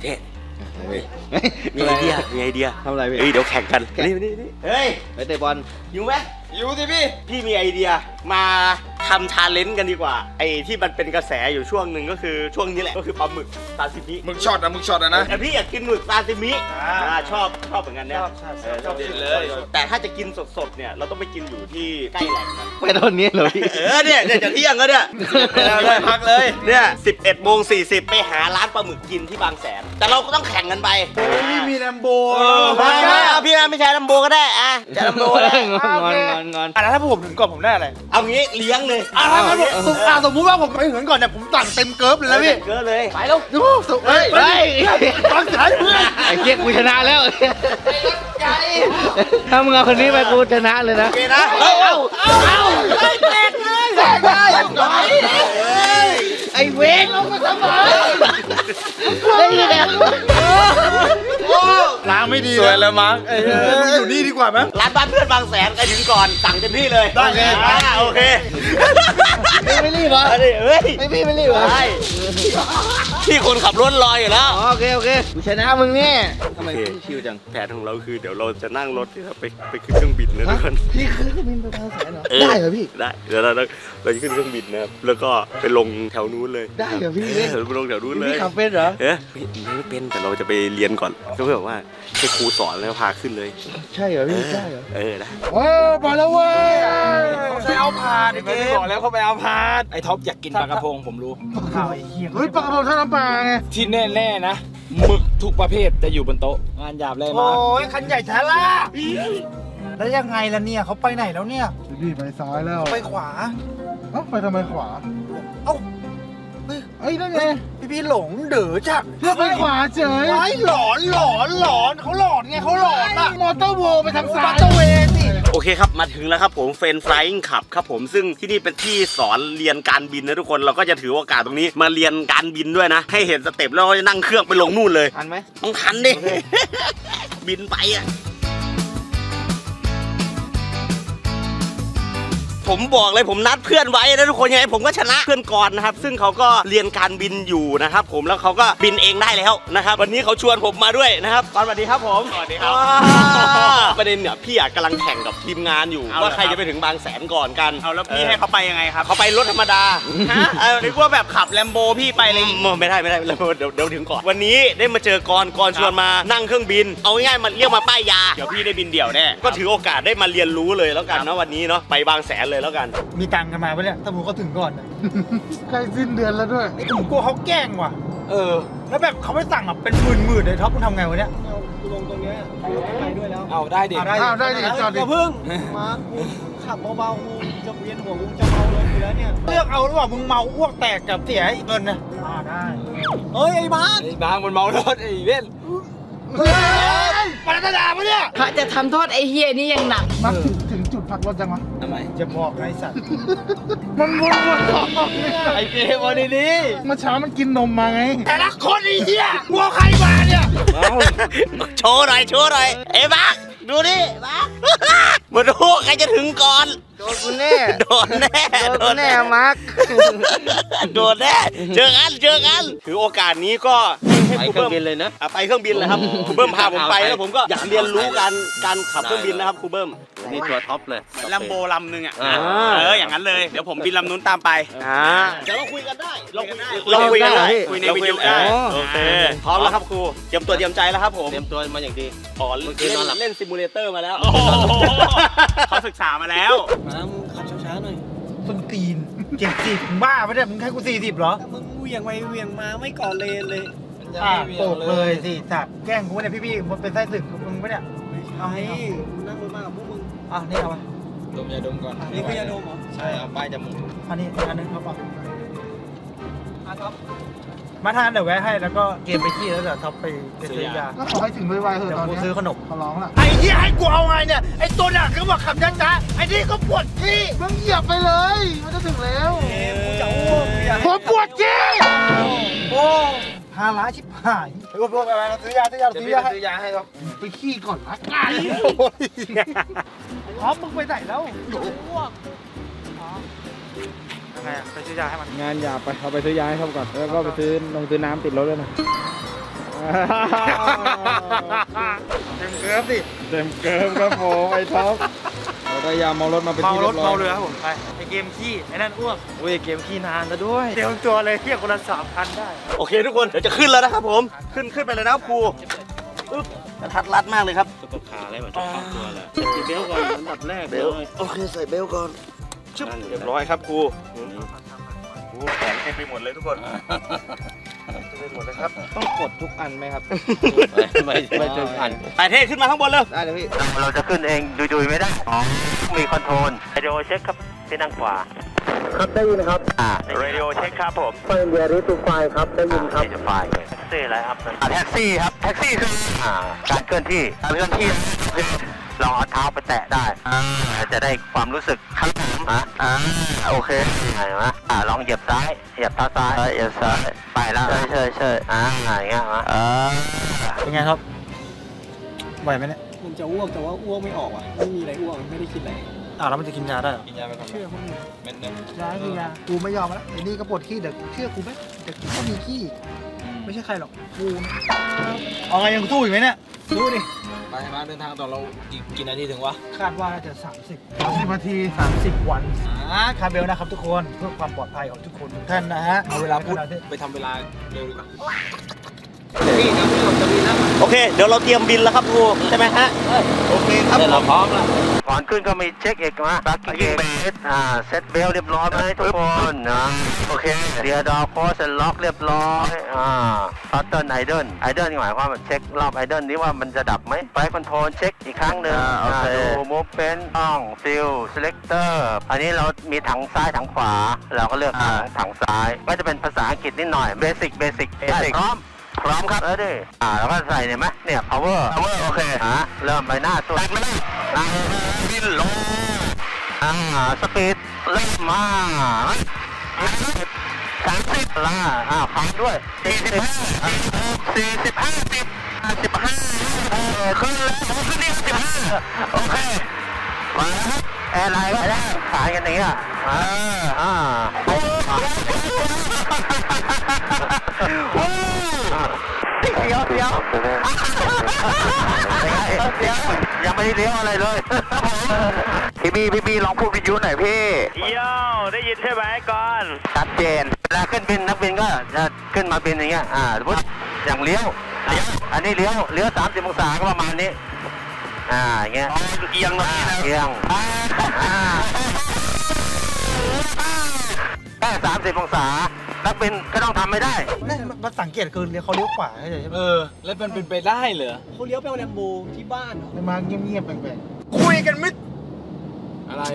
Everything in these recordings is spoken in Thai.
เจ๊มีไอเดียทำอะไรพี่เดี๋ยวแข่งกันนี่เฮ้ยไปเตะบอลอยู่ไหมอยู่สิพี่มีไอเดียมาทำชาเลนจ์กันดีกว่าไอ้ที่มันเป็นกระแสอยู่ช่วงหนึ่งก็คือช่วงนี้แหละก็คือปลาหมึกซาซิมิมึกช็อตนะแต่พี่อยากกินหมึกซาซิมิชอบเหมือนกันเนี่ยชอบกินเลยแต่ถ้าจะกินสดๆเนี่ยเราต้องไปกินอยู่ที่ใกล้แหล่งนั้นไปตอนนี้เหรอพี่เนี่ยจะเที่ยงก็เนี่ยพักเลยเนี่ย11:40ไปหาร้านปลาหมึกกินที่บางแสนแต่เราก็ต้องแข่งกันไปพี่มีแลมโบพี่ไม่ใช่แลมโบก็ได้จะแลมโบได้งอนถ้าผมถึงก่อนผมได้อะไรเอางี้เลี้ยงเลยสมมุติว่าผมไปถึงก่อนเนี่ยผมสั่งเต็มเกิร์ฟเลยนะพี่เกิร์ฟเลยไปแล้วไปฟังใจเพื่อนไอ้เกียกูชนะแล้วถ้ามึงเอาคนนี้ไปกูชนะเลยนะโอเคนะเอาแตกเลยไอ้เวกเราก็ทำไมได้ยังไงล้างไม่ดีสวยแล้วมั้งอยู่นี่ดีกว่ามั้งร้านบ้านเพื่อนบางแสนใครถึงก่อนสั่งเต็มที่เลยได้โอเคไม่รีบเหรอพี่ไม่รีบเหรอที่คนขับรถรออยู่แล้วโอเคกูชนะมึงเนี่ยทำไมพี่ชิวจังแผนของเราคือเดี๋ยวเราจะนั่งรถไปขึ้นเครื่องบินนะทุกคนพี่ขึ้นเครื่องบินไปบางแสนเหรอได้เหรอพี่ได้เดี๋ยวเราจะขึ้นเครื่องบินนะครับแล้วก็ไปลงแถวนู้นเลยได้เหรอพี่ไปลงแถวนู้นเลยพี่ขับเป็นเหรอไม่เป็นแต่เราจะไปเรียนก่อนก็เพื่อว่าให้ครูสอนแล้วพาขึ้นเลยใช่เหรอพี่ใช่เหรอได้มาแล้วเว้ยเขาใช้เอาพาดไม่ได้บอกแล้วเขาไปเอาพาดไอ้ท็อปอยากกินปลากระพงผมรู้ข่าวไอ้เหี้ยปลากระพงท่าน้ำปลาไงที่แน่ๆนะหมึกทุกประเภทจะอยู่บนโต๊ะงานหยาบเลยมาโอ้ยคันใหญ่แท้ล่ะแล้วยังไงล่ะเนี่ยเขาไปไหนแล้วเนี่ยพี่ไปซ้ายแล้วไปขวาไปทำไมขวานั่นไงพี่หลงเดือจ้ะเพื่อไปขวาเฉยไอ้หลอนเขาหลอนไงเขาหลอนอะมอเตอร์โวไปทางซ้ายมอเตอร์เวย์สิโอเคครับมาถึงแล้วครับผมเฟรนฟลายขับครับผมซึ่งที่นี่เป็นที่สอนเรียนการบินนะทุกคนเราก็จะถือโอกาสตรงนี้มาเรียนการบินด้วยนะให้เห็นสเต็ปแล้วก็จะนั่งเครื่องไปลงนู่นเลยทันไหมต้องทันดิบินไปอ่ะผมบอกเลยผมนัดเพื่อนไว้นะทุกคนยังไงผมก็ชนะเพื่อนก่อนนะครับซึ่งเขาก็เรียนการบินอยู่นะครับผมแล้วเขาก็บินเองได้แล้วนะครับวันนี้เขาชวนผมมาด้วยนะครับสวัสดีครับผมสวัสดีครับประเด็นเนี่ยพี่กำลังแข่งกับทีมงานอยู่ว่าใครจะไปถึงบางแสนก่อนกันเอาแล้วพี่ให้เขาไปยังไงครับเขาไปรถธรรมดานึกว่าแบบขับแลมโบพี่ไปเลยไม่ได้เดี๋ยวถึงก่อนวันนี้ได้มาเจอก่อนชวนมานั่งเครื่องบินเอาง่ายๆมันเรียกมาป้ายยาเดี๋ยวพี่ได้บินเดี่ยวแน่ก็ถือโอกาสได้มาเรียนรู้เลยแล้วกันนะวันนี้เนาะไปบางแสนเลยแล้วกันมีตังค์กันมาปะเนี่ยถ้าผมก็ถึงก่อนนะใกล้สิ้นเดือนแล้วด้วยผมกลัวเขาแกล้งว่ะแล้วแบบเขาไม่สั่งเป็นหมื่นเลยท็อปมึงทำไงวะเนี่ยกูลงตรงนี้ไปด้วยแล้วเอาได้ดิจอดดิเพิ่งมาขับเบาๆกูจะเวียนหัวกูจะเมาเลยอยู่แล้วเนี่ยเลือกเอาหรือเปล่ามึงเมาอ้วกแตกกับเสียเงินนะได้ไอ้บ้างมันเมารถไอ้เว้นปาราดาปะเนี่ยพระจะทำโทษไอ้เฮียนี่ยังหนักมาถึงจุดพักรถจังวะทำไมจะบอกไอ้สัตว์มันวนไอ้เกมวันนี้เมื่อเช้ามันกินนมมาไงแต่ละคนไอ้เหี้ยกลัวใครมาเนี่ยโชว์หน่อยเอ้บักดูดิบักมาดูใครจะถึงก่อนโดนกูแน่มาร์คโดนแน่เจอกันถือโอกาสนี้ก็ให้ครูเบิ้มบินเลยนะไปเครื่องบินเลยครับครูเบิ้มพาผมไปแล้วผมก็อยากเรียนรู้การขับเครื่องบินนะครับครูเบิ้มนี่ตัวท็อปเลยลัมโบลำนึงอ่ะอย่างนั้นเลยเดี๋ยวผมบินลำนู้นตามไปเดี๋ยวเราคุยกันได้เราคุยกันได้คุยในวิดีโอได้โอเคพร้อมแล้วครับครูเตรียมตัวเตรียมใจแล้วครับผมเตรียมตัวมาอย่างดีเล่นซิมูเลเตอร์มาแล้วเขาศึกษามาแล้วขับช้าๆหน่อยต้นตีน70มึงบ้าปะเนี่ยมึงให้กู40เหรอมึงเวียงไปเวียงมาไม่ก่อเลนเลยโตกเลยสิสัตว์แกล้งกูเนี่ยพี่มันเป็นไส้ศึกมึงปะเนี่ยเอาให้นั่งรถมากับพวกมึงนี่เอาไปดมยาดมก่อนนี่คือยาดมเหรอใช่เอาป้ายจมูกอันนี้อันนึงครับท็อปมาทานเดี๋ยวแวะให้แล้วก็เกมไปขี้แล้วเดี๋ยวท็อปไปซื้อยาก็ขอให้ถึงไวๆเถอะตอนนี้ซื้อขนมขอร้องล่ะไอ้ที่ให้กูเอาไงเนี่ยไอ้ตัวหนักก็บอกขับช้าๆไอ้นี่ก็ปวดขี้มึงเหยียบไปเลยมันจะถึงแล้วกูจะอ้วกผมปวดขี้โอ้ฮาร้าชิบหายพวกอะไรเราซื้อยาให้ครับไปขี้ก่อนละท็อปมึงไปไหนแล้วอ้วกไงไปซื้อยาให้มันงานอย่าไปเอาไปซื้อยาให้เขาก่อนแล้วก็ไปซื้อน้ำติดรถด้วยนะเต็มเกิร์ฟสิเต็มเกิร์ฟครับผมไอ้ท็อปเราได้ยาเมารถมาเป็นที่เรียบร้อยเมาเรือครับผมไปไอเกมขี้ไอ้นั่นอ้วกอุ้ยเกมขี้นานแล้วด้วยเตรียมตัวเลยเที่ยคนละ3,000ได้โอเคทุกคนเดี๋ยวจะขึ้นแล้วนะครับผมขึ้นไปเลยนะครับครูปึ๊บกระทัดรัดมากเลยครับก็ขาอะไรเหมือนจะเข้าตัวแหละใส่เบลก่อนอันดับแรกเบลโอเคใส่เบลก่อนชึบเรียบร้อยครับครูแขนเต็มไปหมดเลยทุกคนเต็มไปหมดเลยครับต้องกดทุกอันไหมครับไม่ถึงอันไปเท่ขึ้นมาข้างบนเลยได้เลยพี่เราจะขึ้นเองดุยๆไม่ได้มีคอนโทรลเรดิโอเช็คครับที่นั่งขวาครับได้ยินครับเรดิโอเช็คครับผมไฟเดียริทูไฟครับได้ยินครับไฟแท็กซี่อะไรครับแท็กซี่ครับแท็กซี่คือการเคลื่อนที่ลองเอาเท้าไปแตะได้จะได้ความรู้สึกครับผมโอเคเห็นไหมลองเหยียบซ้ายเหยียบเท้าซ้ายเหยียบซ้ายไปแล้วใช่อย่างเงี้ยเป็นไงครับไหวไหมเนี่ยมันจะอ้วกแต่ว่าอ้วกไม่ออกอ่ะไม่มีอะไรอ้วกไม่ได้กินอะไรแล้วมันจะกินยาได้หรอกินยาไปก่อนเชื่อพวกมึงเม็ดนึงยาคือยากูไม่ยอมแล้วไอ้นี่ก็ปวดขี้เดี๋ยวเชื่อกูไหมเดี๋ยวกูก็มีขี้ไม่ใช่ใครหรอกกูเอาไงยังสู้อีกไหมเนี่ยสู้ดิไปมาเดินทางต่อเราอีกกี่นาทีถึงวะคาดว่าน่าจะ30นาที30 วันคาร์เบลนะครับทุกคนเพื่อความปลอดภัยของทุกคนทุกท่านนะฮะเอาเวลาพูดไปทำเวลาเร็วดีกว่าโอเคเดี๋ยวเราเตรียมบินแล้วครับครูใช่ไหมฮะโอเคครับเราพร้อมแล้วก่อนขึ้นก็มีเช็คเอกนะบักกิ้งเบสเซ็ตเบลเรียบร้อยไหมทุกคนนะโอเคเรียดอโค้ชล็อกเรียบร้อยพัตเทิร์นไอเดิลหมายความว่าเช็ครอบไอเดิลนี้ว่ามันจะดับไหมไฟคอนโทรลเช็คอีกครั้งหนึ่งดูมูฟเฟนต์ต้องฟิลเซเลคเตอร์อันนี้เรามีถังซ้ายถังขวาเราก็เลือกถังซ้ายก็จะเป็นภาษาอังกฤษนิดหน่อยเบสิกพร้อมครับดิแล้วก็ใส่เนี่ยไหมเนี่ย power โอเคเริ่มไปหน้าสุดบินลงสปีดเริ่มมา30ล่ะพังด้วย45ขึ้นแล้วขึ้นนี่15โอเคมาแอร์ไลน์ก็ได้ขายกันอย่างเงี้ยเดี๋ยวยังไม่ได้เลี้ยวอะไรเลยพี่บีลองพูดวิทยุหน่อยพี่โย่ได้ยินใช่ไหมก่อนชัดเจนเวลาขึ้นบินนักบินก็จะขึ้นมาบินอย่างเงี้ยสมมติอย่างเลี้ยวอันนี้เลี้ยว30 องศาก็ประมาณนี้อย่างเงี้ยเอียงมาเอียงแค่30 องศานักบินก็ต้องทำไม่ได้นี่มาสังเกตคือเขาเลี้ยวขวาใช่ไหมแล้วมันเป็นไปได้เหรอเขาเลี้ยวไปเอาแลมโบที่บ้านเหรอมาเงียบๆแปลกคุยกันมิดอะไร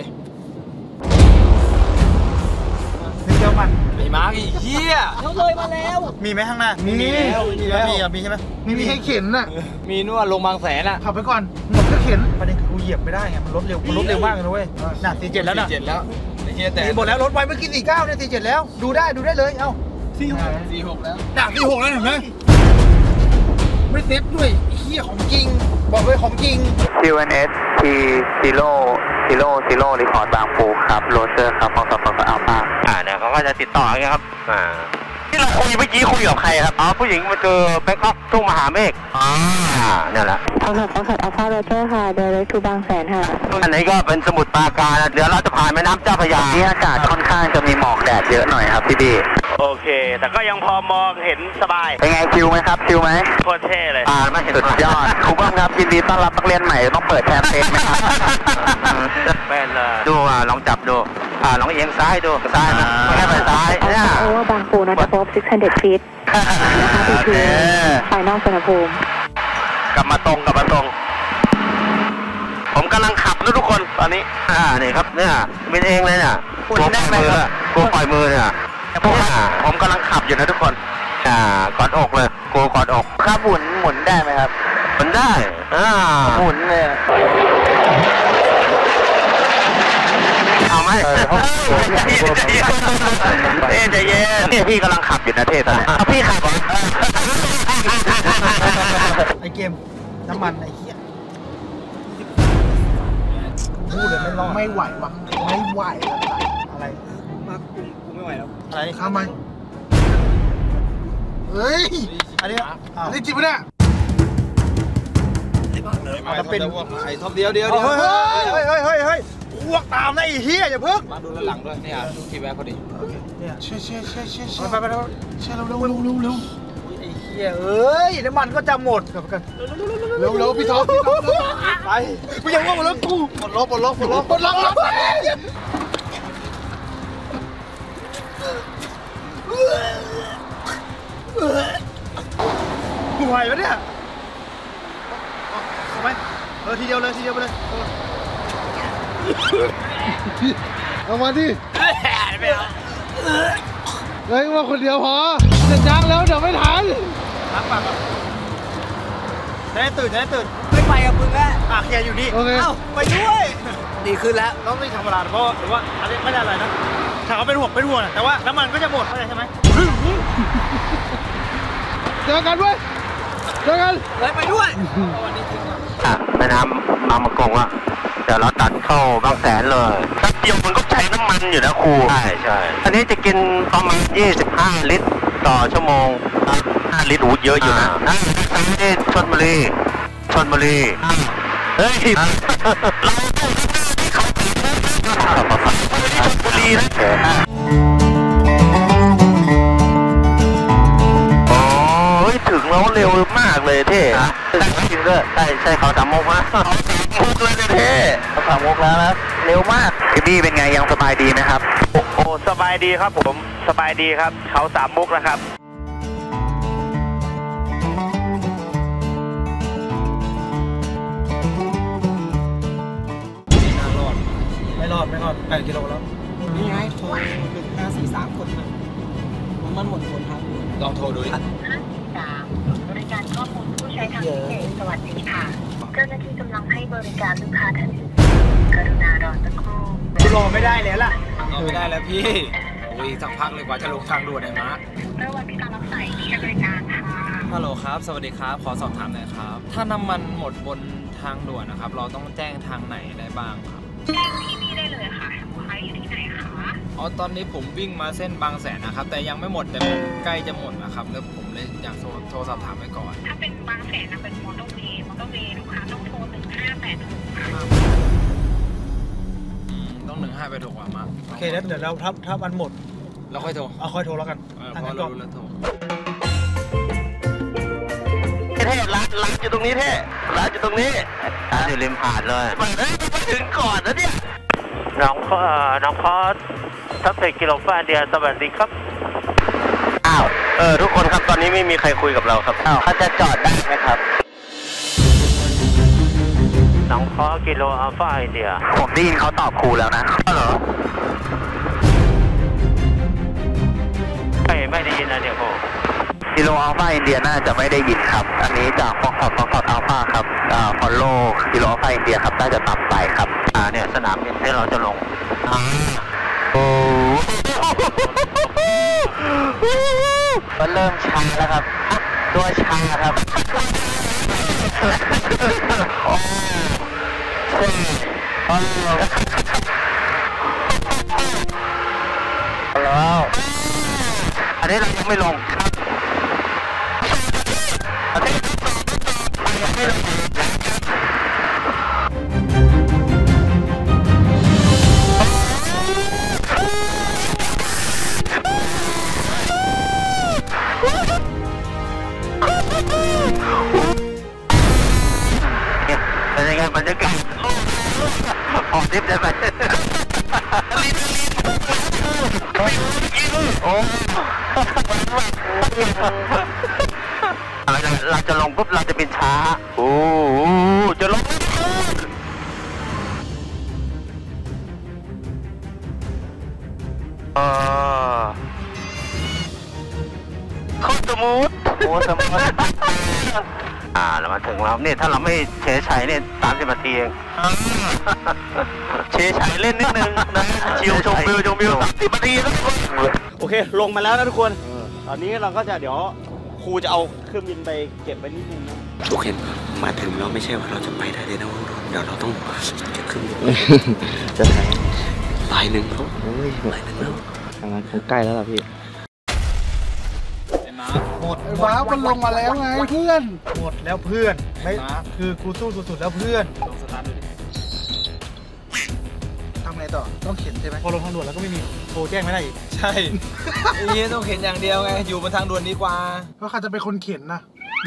ๆเลี้ยวมันไอ้มาร์กอีเหี้ยเขาเลยมาแล้วมีไหมข้างหน้ามีใช่ไหมมีให้เข็นน่ะมีนู่นลงบางแสนอ่ะขับไปก่อนหมดก็เข็นประเด็นคือกูเหยียบไม่ได้ไงมันรถเร็วมากเลยนะเว้ยน่ะ47แล้วนะ 47แล้วแต่หมดแล้วรถไวเมื่อกี้49เนี่ย47แล้วดูได้เลยเอ้า 46แล้วด่า46แล้วเห็นไหมไม่เซ็ตด้วยเหี้ยของจริงบอกเลยของจริง QNS T0 รีพอร์ตบางปูครับโรเจอร์ครับ222อัลฟาเนี่ยเขาก็จะติดต่ออย่างเงี้ยครับที่เราคุยเมื่อกี้คุยกับใครครับผู้หญิงมาเจอแบงคอกทุ่งมหาเมฆเนี่ยแหละอัลฟาโรเจอร์ค่ะเดเรกทูบางแสนค่ะอันนี้ก็เป็นสมุทรปราการเดี๋ยวเราจะผ่านแม่น้ำเจ้าพระยาที่อากาศค่อนข้างจะมีหมอกแดดเยอะหน่อยครับพี่บีโอเคแต่ก็ยังพอมองเห็นสบายเป็นไงชิลไหมครับชิลไหมโคตรเท่เลยไม่เห็นสุดยอดครูบ้างครับยินดีต้อนรับนักเรียนใหม่ต้องเปิดแคมเปญไหมครับเป็นดูลองจับดูลองเอียงซ้ายดูซ้ายนะแค่ไปซ้ายเนี่ยโอเวอร์บางปูนะจะพบ600 ฟีตนะคะที่คือภายนอกสนามภูมิกลับมาตรงผมกำลังขับนะทุกคนตอนนี้นี่ครับเนี่ยเป็นเองเลยเนี่ยกลัวปล่อยมือเนี่ยผมกำลังขับอยู่นะทุกคนกอดอกเลยกลัวกอดอกครับหมุนได้ไหมครับหมุนได้หมุนเลยเอาไหมใจเย็นนี่พี่กำลังขับอยู่นะเทศตอนนี้พี่ขับไอเกมน้ำมันไอเหี้ยพูดเลยไม่ไหววะไม่ไหวอะไรมากูไม่ไหวแล้วอะไรทำไมเฮ้ยอันนี้จริงปะเนี่ยจะเป็นไข่ท็อปเดียวเฮ้ยอ้วกตามนะไอ้เหี้ยอย่าเพิ่งมาดูด้านหลังด้วยเนี่ยที่แวะพอดีเนี่ยเชื่อไปเร็วไอ้เหี้ยเอ้ยน้ำมันก็จะหมดกันเร็วพี่ท็อปไปกูยังว่าหมดแล้วกูปลดล็อกกูไหวปะเนี่ยเอาไหมทีเดียวไปเลยเอามาดิเฮ้ยมาคนเดียวพอจะจ้างแล้วเดี๋ยวไม่ทันพักปากตื่นไม่ไปกับมึงแล้วเคลียร์อยู่นี่เอ้าไปด้วยดีขึ้นแล้วต้องไม่ธรรมดาเพราะหรือว่าอะไรไม่ได้อะไรนะถามว่าเป็นห่วงแต่ว่าน้ำมันก็จะหมดเข้าใจใช่ไหมเจอกันไปด้วยแม่น้ำบางประกงเดี๋ยวเราตัดเข้าบางแสนเลยแป๊บเดียวมันก็ใช้น้ำมันอยู่นะครูใช่อันนี้จะกินประมาณ25 ลิตรต่อชั่วโมง5 ลิตรเยอะอยู่นะนี่ชลบุรีเฮ้ยเราต้องที่เขาตีชลบุรีนะถึงแล้วเร็วมากเลยเท่จริงด้วยใช่เขาสามมุกนะเขาสามมุกเลยเท่เขาสามมุกแล้วนะเร็วมากพี่บี้เป็นไงยังสบายดีไหมครับโอ้สบายดีครับผมสบายดีครับเขาสามมุกนะครับไม่รอด8 กิโลแล้วนี่ไงโทร1543คนมันหมดคนครับลองโทรดูดิบริการข้อมูลผู้ใช้ทางพิเศษสวัสดีค่ะเจ้าหน้าที่กำลังให้บริการลูกค้าท่านอื่นกรุณารอสักครู่รอไม่ได้แล้วล่ะรอไม่ได้แล้วพี่โอ้ยสักพักเลยกว่าจะลงทางด่วนได้มาร์คระหว่างที่การรับสายที่ใช้บริการค่ะฮัลโหลครับสวัสดีครับขอสอบถามหน่อยครับถ้าน้ำมันหมดบนทางด่วนนะครับเราต้องแจ้งทางไหนได้บ้างครับแจ้งที่นี่ได้เลยค่ะลูกค้าอยู่ที่ไหนคะตอนนี้ผมวิ่งมาเส้นบางแสนนะครับแต่ยังไม่หมดแต่มันใกล้จะหมดนะครับแล้วผมเลยอยากโทรสอบถามไว้ก่อนถ้าเป็นบางแสนเป็นมอเตอร์เวย์ลูกค้าต้องโทร1586 ต้อง1586ว่ามาโอเคแล้วเดี๋ยวเราถ้ามันหมดเราค่อยโทรค่อยโทรแล้วกันเพราะเรารู้แล้วโทรเท่ร้านอยู่ตรงนี้เท่ร้านอยู่ตรงนี้อยู่ริมหาดเลยไปถึงก่อนนะเนี่ยน้องคอสทัพเศษกิโลฟ้าเดียสวัสดีครับทุกคนครับตอนนี้ไม่มีใครคุยกับเราครับเขาจะจอดได้ไหมครับน้องคอกิโลอัลฟาอินเดียผมได้ยินเขาตอบครูแล้วนะเหรอไม่ได้ยินนะเดี๋ยวผมกิโลอัลฟาอินเดียน่าจะไม่ได้ยินครับอันนี้จากฟองคอร์ดอัลฟาครับฟอลโล่กิโลอัลฟาอินเดียครับน่าจะต่ำไปครับเนี่ยสนามบินที่เราจะลงโอ้มันเริ่มช้าแล้วครับตัวช้าครับแล้วอันนี้เรายังไม่ลงครับอันนี้ยังไม่ลงเป็นยังไงบรรยากาศออกทริปได้ไหมโอ้เราจะลงปุ๊บเราจะเป็นช้าโอ้จะลงโคตรสมูทเรามาถึงแล้วเนี่ยถ้าเราไม่เฉยชัยเนี่ย30 นาทีเองเฉยชัยเล่นนิดนึงนะชิวชมวิว30 นาทีนะทุกคนโอเคลงมาแล้วนะทุกคนตอนนี้เราก็จะเดี๋ยวครูจะเอาเครื่องบินไปเก็บไว้นิดนึงนะโอเคมาถึงเราไม่ใช่ว่าเราจะไปได้เลยนะเดี๋ยวเราต้องเก็บเครื่องบินจะแทงลายหนึ่งแล้วลายหนึ่งแล้วทางนั้นใกล้แล้วล่ะพี่หมดฟ้ามันลงมาแล้วไงเพื่อนหมดแล้วเพื่อนไม่คือกูสู้สุดๆแล้วเพื่อนลงสตาร์ทดูดิทำไงต่อต้องเข็นใช่ไหมพอลงทางด่วนแล้วก็ไม่มีโทรแจ้งไม่ได้อีกใช่ไอ้นี้ต้องเข็นอย่างเดียวไงอยู่บนทางด่วนดีกว่าเพราะใครจะเป็นคนเข็นนะ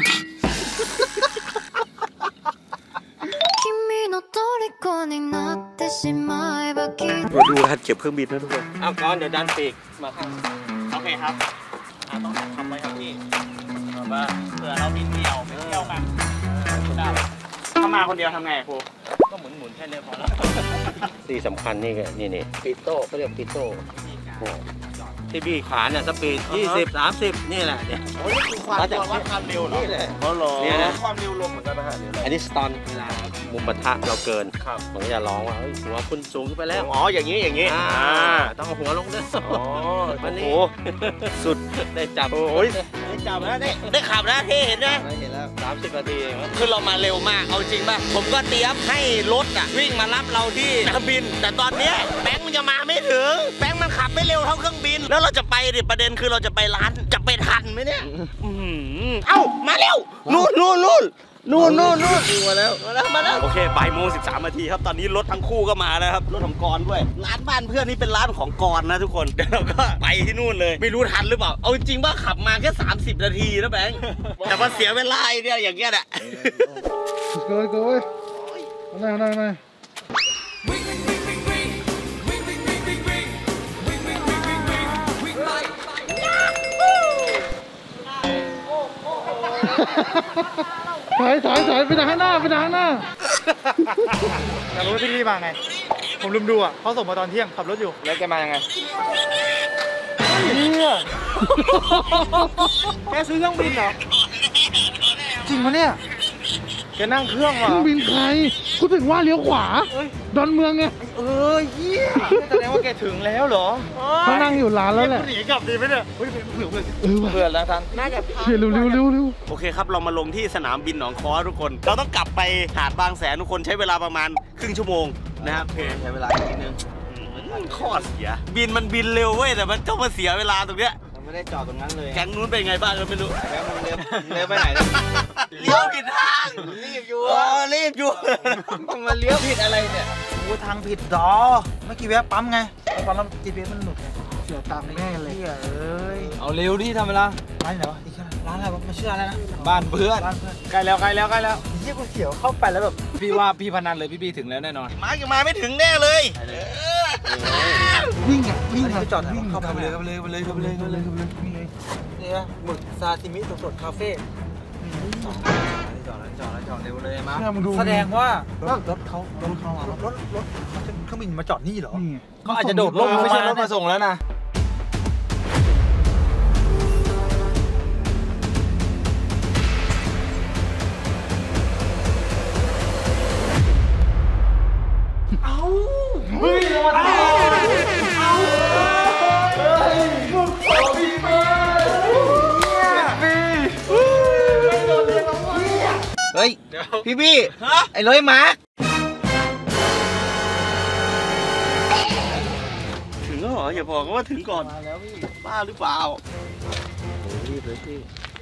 ดูการเก็บเครื่องบินนะทุกคนเอาก่อนเดี๋ยวดันปีกมาครับโอเคครับต้องทำไว้ครับพี่มาเผื่อเราบินเดี่ยวไปเที่ยวกันได้ถ้ามาคนเดียวทำไงครูก็หมุนแค่นี้พอแล้วที่สำคัญนี่ปิโต้เขาเรียกปิโต้ที่บี้ขวาเนี่ยสปีด20 30นี่แหละเนี่ยโอ้ยคือความเร็วเหรอนี่แหละเนี่ยนะความเร็วลมเหมือนกันนะฮะอันนี้สตอนเวลามุมปะทะเราเกินมันก็จะร้องว่าหัวคุณสูงขึ้นไปแล้วอ๋ออย่างนี้ต้องเอาหัวลงด้วยอ๋อวันนี้สุดได้จับโอ้ยได้จับนะได้ขับนะที่เห็นไหมเห็นแล้ว30 นาทีคือเรามาเร็วมากเอาจริงป่ะผมก็เตรียมให้รถวิ่งมารับเราที่สนามบินแต่ตอนนี้แบงค์มันจะมาไม่ถึงแบงค์มันขับไม่เร็วเท่าเครื่องบินแล้วเราจะไปดิประเด็นคือเราจะไปร้านจะไปทันไหมเนี่ยเอ้ามาเร็วนู่นมาแล้วโอเคบ่ายโมง13 นาทีครับตอนนี้รถทั้งคู่ก็มาแล้วครับรถของกรด้วยร้านบ้านเพื่อนนี่เป็นร้านของกรนะทุกคนเดี๋ยวเราก็ไปที่นู่นเลยไม่รู้ทันหรือเปล่าเอาจริงว่าขับมาแค่30 นาทีนะแบงค์แต่มาเสียเวลาเนี่ยอย่างเงี้ยแหละโก้ยนั่งถอยไปทางข้างหน้าอยากรู้ว่าพี่ลี่มาไงผมลืมดูเขาส่งมาตอนเที่ยงขับรถอยู่แล้วแกมายังไงเนี่ยแกซื้อเครื่องบินเหรอจริงปะเนี่ยแกนั่งเครื่องเหรอเครื่องบินใครกูถึงว่าเลี้ยวขวาดอนเมืองไงเฮียแสดงว่าแกถึงแล้วเหรอเขานั่งอยู่ร้านแล้วแหละหนีกลับดีไหมเนี่ยเพื่อนแล้วท่านน่าจะเร็วโอเคครับเรามาลงที่สนามบินหนองค้อทุกคนเราต้องกลับไปหาดบางแสนทุกคนใช้เวลาประมาณครึ่งชั่วโมงนะครับใช้เวลานิดนึงข้อเสียบินมันบินเร็วเว้ยแต่มันต้องมาเสียเวลาตรงเนี้ยไม่ได้จอดตรงนั้นเลยแก๊งนู้นเป็นไงบ้างก็ไม่รู้แก๊งมึงเลี้ยวไปไหนเลี้ยวผิดทางรีบอยู่มาเลี้ยวผิดอะไรเนี่ยทางผิดดอเมื่อกี้แวะปั๊มไงตอนเรา GPS มันหลุดไงเสียตามแน่เลยเอาเร็วดิทำเวลาร้านไหนวะร้านอะไรวะไม่เชื่ออะไรนะบ้านเพื่อนใกล้แล้วเยี่ยกูเสียวเข้าไปแล้วแบบพี่ว่าพี่พนันเลยพี่ถึงแล้วแน่นอนยังมาไม่ถึงแน่เลยวิ่งจอดเข้าไปเลยเนี่ยหมึกซาซิมิสดๆคาเฟ่จอดเร็วเลยมาแสดงว่ารถเขาเครื่องบินมาจอดนี่เหรอเขาอาจจะโดดลงไม่ใช่รถมาส่งแล้วนะเฮ้ยพี่ไอ้ร้อยมาร์คถึงแล้วเหรออย่าบอกว่าถึงก่อนมาแล้วพี่บ้าหรือเปล่ารีบเลยพี่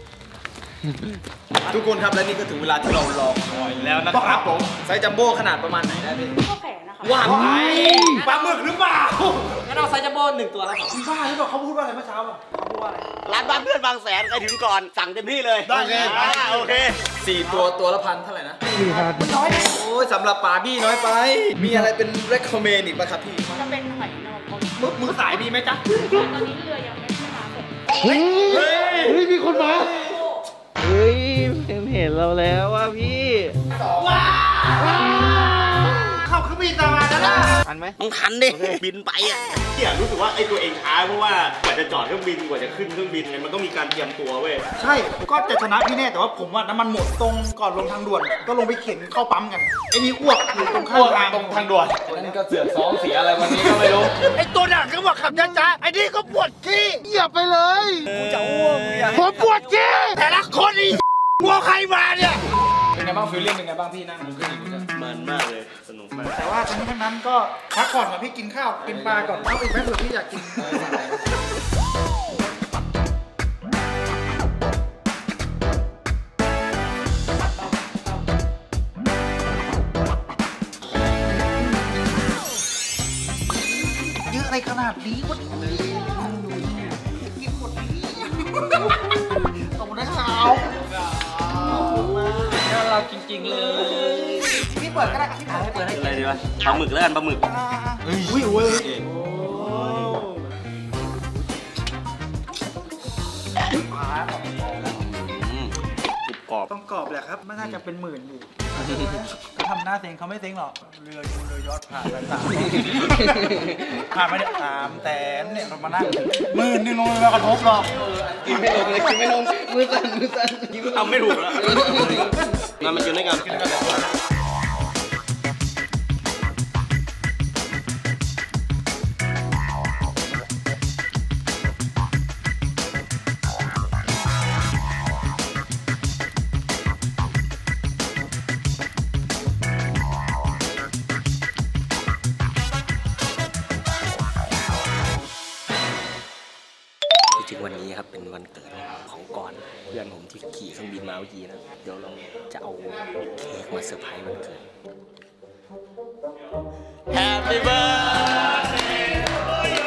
ทุกคนครับและนี่ก็ถึงเวลาที่เรารอคอยแล้วนะครับผมไซส์จัมโบ้ขนาดประมาณไหนได้พี่ก็แขนนะคะว่าไงปลาหมึกหรือเปล่างั้นเอาไซส์จัมโบ้1 ตัวครับผมบ้าหรือเปล่าเขาพูดว่าอะไรเมื่อเช้าเขาพูดว่าอะไรร้านบ้านเพื่อนบางแสนใครถึงก่อนสั่งเต็มที่เลยได้ไงโอเค 4 ตัวละ1,000เท่าไหร่นะน้อยโอ้ยสำหรับป่าบี้น้อยไปมีอะไรเป็น recommend อีกไหมครับพี่จะเป็นหอยนางรมมือสายมีไหมจ๊ะตอนนี้เรือยังไม่มาเฮ้ยมีคนมาเฮ้ยเห็นเราแล้วว่ะพี่ว้าวเข้าเครื่องบินตามมาแล้วนะทันไหมต้องทันดิบินไปอ่ะที่รู้สึกว่าไอ้ตัวเองช้าเพราะว่ากว่าจะจอดเครื่องบินกว่าจะขึ้นเครื่องบินไงมันต้องมีการเตรียมตัวเว้ยใช่ก็จะชนะพี่แน่แต่ว่าผมว่าน้ำมันหมดตรงก่อนลงทางด่วนก็ลงไปเข็นเข้าปั๊มกันไอ้นี่อ้วกอยู่ตรงข้างทางตรงทางด่วนนั่นก็เสือกซ้อมเสียอะไรวันนี้ก็ไม่รู้ไอ้ตัวหนักก็บอกขับช้าๆไอ้นี่ก็ปวดขี้เหยียบไปเลยกูจะอ้วกผมปวดขี้แต่ละคนอีกลัวใครมาเนี่ยเป็นไงบ้างฟีลลิ่งเป็นไงบ้างพี่นั่งขึ้นอีกมันมากเลยสนุกมากแต่ว่าทั้งนี้ทั้งนั้นก็พักผ่อนก่อนพี่กินข้าวกินปลาก่อนเอาอีกแม่เผื่อพี่อยากกินดีกว่านี้กินหมดนี้ขอบคุณนะครับเราจริงๆเลยพี่เปิดก็ได้ครับพี่เปิดให้อะไรดีวะปลาหมึกแล้วกันปลาหมึกอุ้ยโอ้ยกรอบต้องกรอบแหละครับไม่น่าจะเป็นหมื่นอยู่เขาทำหน้าเซ็งเขาไม่เซ็งหรอกเรือยอดผ่านไปผ่านไปเนี่ย300,000เนี่ยเรามานั่ง10,000นี่ลงมากระทบหรอกกินไม่ลงเลยกินไม่ลงมือสั่นทำไม่ถูกแล้วมากินด้วยกันจริงๆวันนี้ครับเป็นวันเกิดของกรเพื่อนผมที่ขี่เครื่องบินมาเมื่อกี้นะเดี๋ยวเราจะเอาเค้กมาเซอร์ไพรส์วันเกิด Happy birthday to you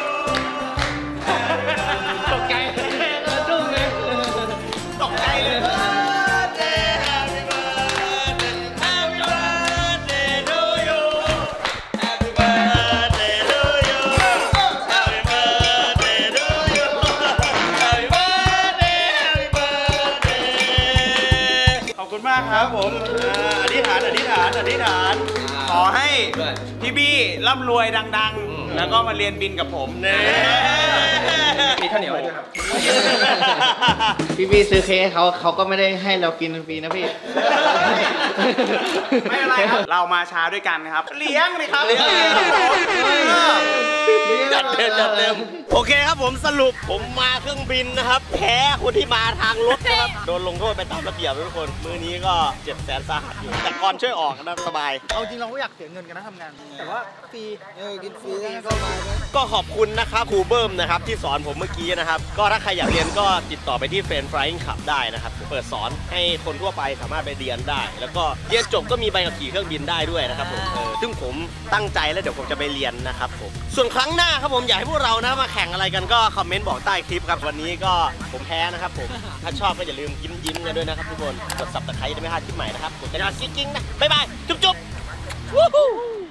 ตกใจดุ้งเลยตกใจเลย Happy birthday Happy birthday to you Happy birthday to you Happy birthday to you Happy birthday Happy birthday ขอบคุณมากครับผมอธิษฐานขอให้พี่บี้ร่ำรวยดังๆแล้วก็มาเรียนบินกับผมเนี่ยมีข้าวเหนียวด้วยครับพี่ซื้อเค้กเขาก็ไม่ได้ให้เรากินฟรีนะพี่ไม่อะไรครับเรามาช้าด้วยกันครับเลี้ยงเลยครับจัดเต็มโอเคครับผมสรุปผมมาเครื่องบินนะครับแพ้คนที่มาทางรถนะครับโดนลงโทษไปตามระเบียบทุกคนมื้อนี้ก็700,000สาหัสอยู่แต่ก่อนช่วยออกนะสบายเอาจริงเราก็อยากเสียเงินกันนะทำงานแต่ว่าฟรีกินฟรีก็มาก็ขอบคุณนะครับครูเบิ้มนะครับที่สอนผมเมื่อกี้นะครับก็ถ้าใครอยากเรียนก็ติดต่อไปที่เฟรนด์ฟลายขับได้นะครับเปิดสอนให้คนทั่วไปสามารถไปเรียนได้แล้วก็เรียนจบก็มีใบขับขี่เครื่องบินได้ด้วยนะครับผมซึ่งผมตั้งใจแล้วเดี๋ยวผมจะไปเรียนนะครับผมส่วนครั้งหน้าครับผมอยากให้พวกเรานะมาแข่งอะไรกันก็คอมเมนต์บอกใต้คลิปครับวันนี้ก็ผมแพ้นะครับผมถ้าชอบก็อย่าลืมยิ้มกันด้วยนะครับทุกคนกด Subscribe จะไม่พลาดคลิปใหม่นะครับกดกระดิ่งกิ๊งๆนะบ๊ายบายจุ๊บ